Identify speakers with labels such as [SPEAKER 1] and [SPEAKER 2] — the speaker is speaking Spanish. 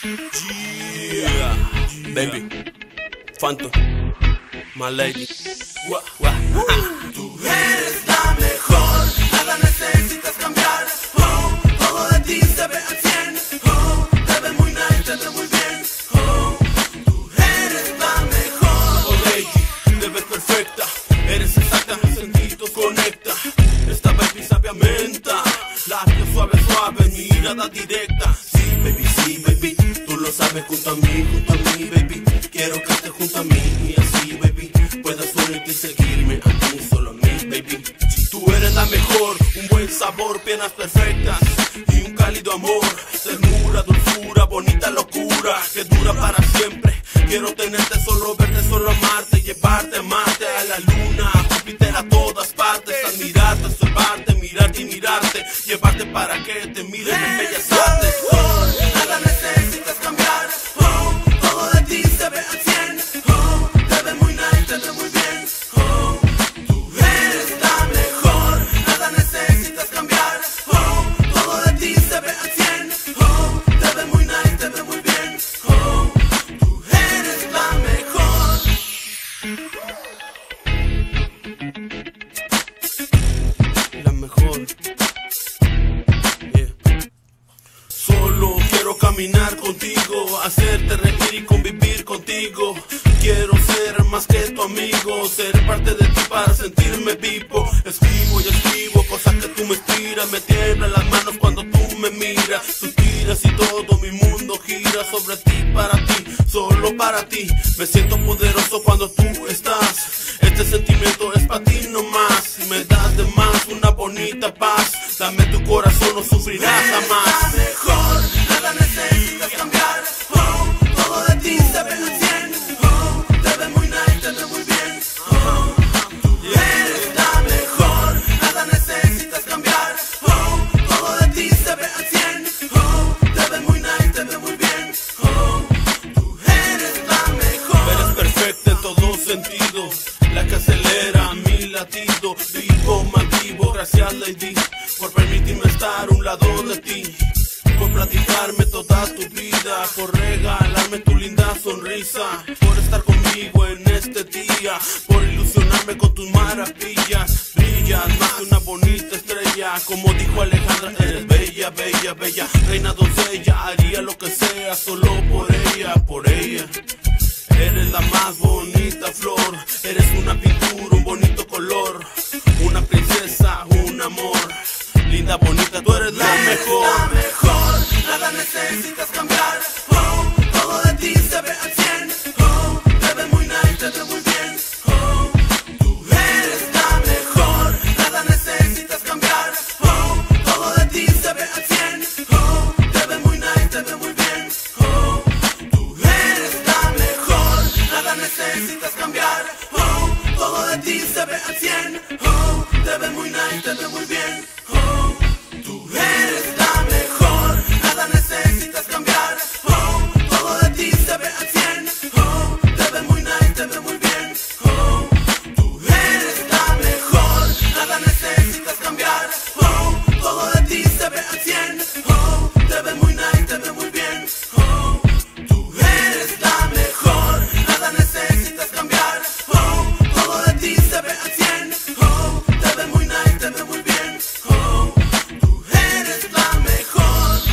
[SPEAKER 1] Yeah, baby, Phantom, my lady.
[SPEAKER 2] Tú eres la mejor, nada necesitas cambiar. Oh, todo de ti se ve al 100. Oh, te ves muy nice, te ves muy bien. Oh, tú eres la mejor.
[SPEAKER 1] Oh lady, te ves perfecta, eres exacta, mis sentidos conecta. Esta baby sabe a menta, labios suave, suave, mirada directa. Sí baby, tú lo sabes junto a mí, baby. Quiero que estés junto a mí y así, baby, puedas unirte y seguirme a mí, solo a mí, baby. Tú eres la mejor, un buen sabor, piernas perfectas y un cálido amor. Ternura, dulzura, bonita locura que dura para siempre. Quiero tenerte, solo verte, solo amarte, llevarte, amarte a la luna, a Júpiter, a todas partes, admirarte, observarte, mirarte y mirarte, llevarte para que te miren en bellas artes.
[SPEAKER 2] Nada necesitas cambiar. Oh, todo de ti se ve al 100. Oh, te ves muy nice, te ves muy bien. Oh, tú eres la mejor. Nada necesitas cambiar. Oh, todo de ti se ve al 100. Oh, te ves muy nice, te ves muy bien. Oh, tú eres la mejor.
[SPEAKER 1] La mejor. Solo quiero caminar contigo, hacerte reír y convivir contigo. Quiero ser más que tu amigo, ser parte de ti para sentirme vivo. Escribo y escribo cosas que tú me inspiras, me tiemblan las manos cuando tú me miras. Suspiras y todo mi mundo gira sobre ti, para ti, solo para ti. Me siento poderoso cuando tú estás. Este sentimiento es para ti nomás. Me das de más una bonita paz. Dame tu corazón, no sufrirás jamás.
[SPEAKER 2] Mejor, nada necesitas cambiar. Oh, todo de ti se ve al 100. Oh, te ves muy nice, te ves muy bien. Oh, tú eres la mejor, nada necesitas cambiar. Oh, todo de ti se ve al 100. Oh, te ves muy nice, te ves muy bien. Oh, tú eres la mejor.
[SPEAKER 1] Eres perfecta en todos sentidos, la que acelera mi latido. Vivo, malvivo, gracias lady, por permitirme estar a un lado de ti, por platicarme toda tu vida, por regalarme tu linda sonrisa, por estar conmigo en este día, por ilusionarme con tus maravillas. Brillas más que una bonita estrella, como dijo Alejandra, eres bella, bella, bella, reina doncella, haría lo que sea solo por ella, por ella. Eres la más bonita flor, eres una pintura, un bonito color, una princesa, un amor. Linda, bonita, tú eres la mejor.
[SPEAKER 2] La mejor, nada necesitas cambiar. Oh, todo de ti se ve al 100. Oh, te ves muy nice, te ves muy bien. Oh, tú eres la mejor, nada necesitas cambiar. Oh, todo de ti se ve al 100. Oh, te ves muy nice, te ves muy bien. Oh, tú eres la mejor, nada necesitas cambiar. Oh, todo de ti se ve al 100. Oh, te ves muy nice, te ves muy bien. Oh, tú eres la mejor, nada necesitas cambiar. Oh, todo de ti se ve al 100. Oh, te ves muy nice, te ves muy bien. Oh, tú eres la mejor, nada necesitas cambiar. Oh, todo de ti se ve al 100. Oh, te ves muy nice, te ves muy bien. Oh, tú eres la mejor, nada necesitas cambiar. Oh, todo de ti se ve al 100. Oh, te ves muy nice, te ves muy bien. Oh, tú eres la mejor.